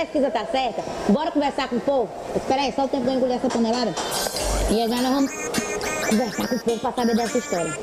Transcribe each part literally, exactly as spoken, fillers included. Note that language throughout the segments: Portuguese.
pesquisa tá certa, bora conversar com o povo. Espera aí, só o tempo de eu engolir essa panelada. E aí nós vamos conversar com o povo pra saber dessa história.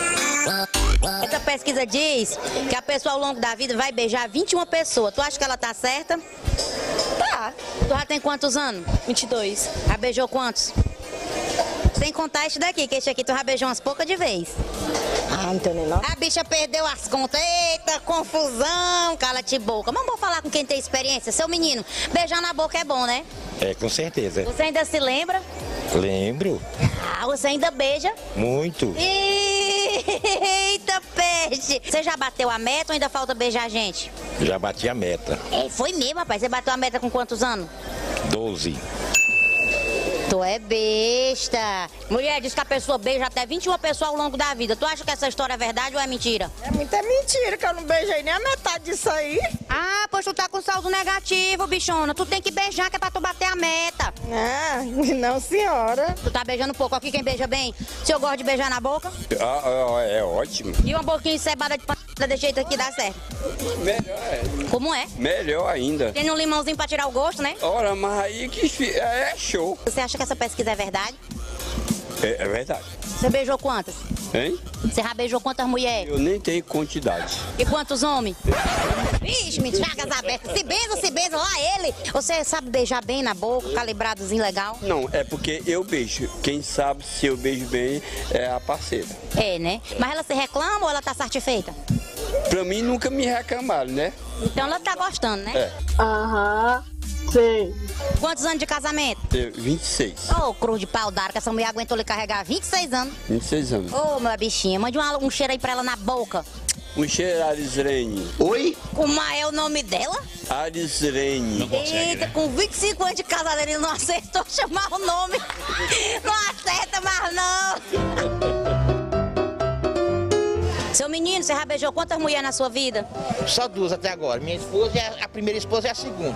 Essa pesquisa diz que a pessoa ao longo da vida vai beijar vinte e uma pessoas. Tu acha que ela tá certa? Tá. Tu já tem quantos anos? vinte e dois. Já beijou quantos? Sem contar este daqui, que este aqui tu já beijou umas poucas de vez. Ah, não tem nem não. A bicha perdeu as contas. Eita, confusão, cala-te boca. Mas vamos falar com quem tem experiência. Seu menino, beijar na boca é bom, né? É, com certeza. Você ainda se lembra? Lembro. Ah, você ainda beija? Muito. Eita, peste. Você já bateu a meta ou ainda falta beijar a gente? Já bati a meta. É, foi mesmo, rapaz. Você bateu a meta com quantos anos? doze. Tu é besta. Mulher, diz que a pessoa beija até vinte e uma pessoas ao longo da vida. Tu acha que essa história é verdade ou é mentira? É muita mentira, que eu não beijei nem a metade disso aí. Ah, pois tu tá com saldo negativo, bichona. Tu tem que beijar, que é pra tu bater a meta. Ah, não, senhora. Tu tá beijando pouco. Aqui quem beija bem. Se eu gosto de beijar na boca. Ah, é, é ótimo. E uma boquinha encebada de p*** desse jeito aqui dá certo. Melhor é. Como é? Melhor ainda. Tem um limãozinho pra tirar o gosto, né? Ora, mas aí que fi- é show. Você acha que essa pesquisa é verdade? É, é verdade. Você beijou quantas? Hein? Você já beijou quantas mulheres? Eu nem tenho quantidade. E quantos homens? Vixe, me chagas abertas. Se benza, se benza, lá ele. Você sabe beijar bem na boca, calibradozinho legal? Não, é porque eu beijo. Quem sabe se eu beijo bem é a parceira. É, né? Mas ela se reclama ou ela tá satisfeita? Pra mim nunca me reclamaram, né? Então ela tá gostando, né? É. Aham, sim. Quantos anos de casamento? Tenho vinte e seis. Ô, cruz de pau d'arco, que essa mulher aguentou lhe carregar vinte e seis anos. vinte e seis anos. Ô, meu bichinha, mande uma- um cheiro aí pra ela na boca. Um cheiro Arisrene. Oi? Como é o nome dela? Arisrene. Eita, com vinte e cinco anos de casada ele não acertou chamar o nome. Não acerta mais não. Seu menino, você já beijou quantas mulheres na sua vida? Só duas até agora. Minha esposa é a primeira esposa e a segunda.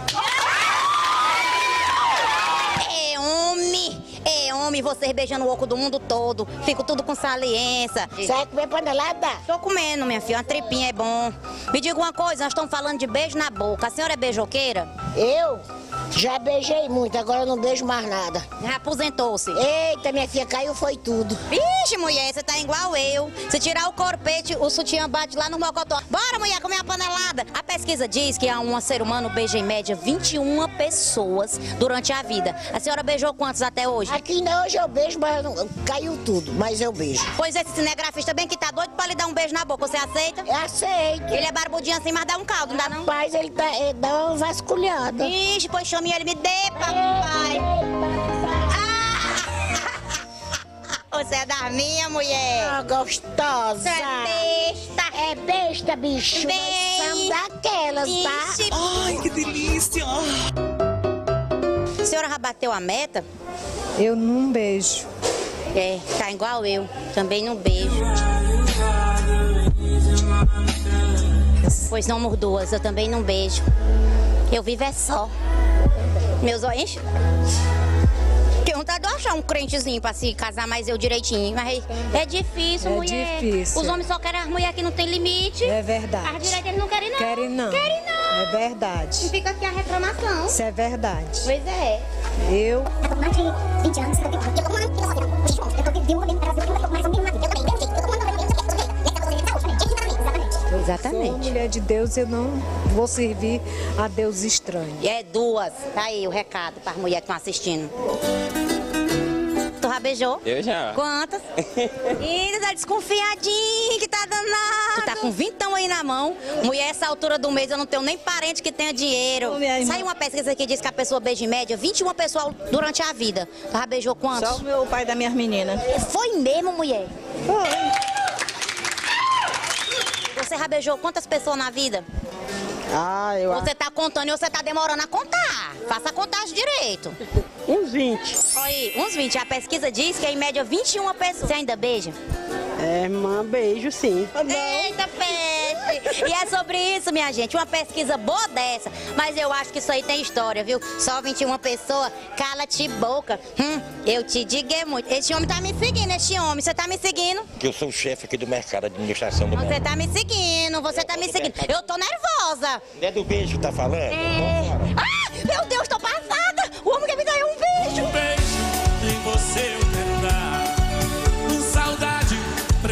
É homem, é homem, vocês beijando o oco do mundo todo. Fico tudo com saliência. Você vai comer panelada? Tô comendo, minha filha, uma tripinha é bom. Me diga uma coisa, nós estamos falando de beijo na boca. A senhora é beijoqueira? Eu já beijei muito, agora eu não beijo mais nada. Já aposentou-se? Eita, minha filha, caiu foi tudo. Vixe, mulher, você tá igual eu. Se tirar o corpete, o sutiã bate lá no mocotó. Bora, mulher, comer uma panelada. A pesquisa diz que um ser humano beija em média vinte e uma pessoas durante a vida. A senhora beijou quantos até hoje? Aqui ainda hoje eu beijo, mas não, caiu tudo, mas eu beijo. Pois esse cinegrafista bem que tá doido pra lhe dar um beijo na boca. Você aceita? Eu aceito. Ele é barbudinho assim, mas dá um caldo, não dá não? Rapaz, ele, tá, ele dá uma vasculhada. Ixi, pois chame ele, me dê, papai. Ah! Você é da minha, mulher. Ah, gostosa. Você é besta. É besta, bicho. Bem. Nós somos daquelas, tá? Ixi. Ai, que delícia! A senhora já bateu a meta? Eu não beijo. É, tá igual eu. Também não beijo. Pois somos duas, eu também não beijo. Eu vivo é só. Meus olhos. Tenho vontade de achar um crentezinho pra se casar mais eu direitinho. Mas é difícil, É mulher. difícil. Os homens só querem as mulheres que não tem limite. É verdade. As direitas eles não querem não. Querem não. Querem não. É verdade. E fica aqui a reclamação. Isso é verdade. Pois é. Eu Eu tô com mais de vinte anos, eu tô com eu tô com uma filosofia, não, eu tô viúva bem no Brasil, eu tô com mais um marido, eu também, mesmo jeito, eu tô com uma mulher, eu tô com e essa você saúde também, exatamente. sou Exatamente. mulher de Deus, eu não vou servir a Deus estranho. E é duas. Tá aí o recado para as mulheres que estão assistindo. Tu já beijou? Eu já. Quantas? Ih, tá desconfiadinho que tá danado. Tu tá com vintão aí na mão. Mulher, essa altura do mês eu não tenho nem parente que tenha dinheiro. Ô, minha irmã. Saiu uma pesquisa que diz que a pessoa beija em média vinte e uma pessoas durante a vida. Tu já beijou quantos? Só o meu pai da minhas meninas. Foi mesmo, mulher? Você já beijou quantas pessoas na vida? Ah, eu acho. Você tá contando e você tá demorando a contar. Faça a contagem direito. Uns vinte. Olha aí, uns vinte. A pesquisa diz que é em média vinte e uma pessoas. Você ainda beija? É, irmã, beijo sim. Eita, peste! E é sobre isso, minha gente, uma pesquisa boa dessa. Mas eu acho que isso aí tem história, viu? Só vinte e uma pessoas, cala-te boca. Hum, eu te digo é muito. Esse homem tá me seguindo, esse homem. Você tá me seguindo? Que eu sou o chefe aqui do mercado, administração do Você mercado. tá me seguindo, você tá me seguindo. Eu tô nervosa. Não é do beijo que tá falando? É... Ah!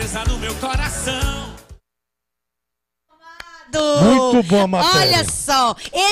pesa no meu coração. Muito boa matéria. Olha só.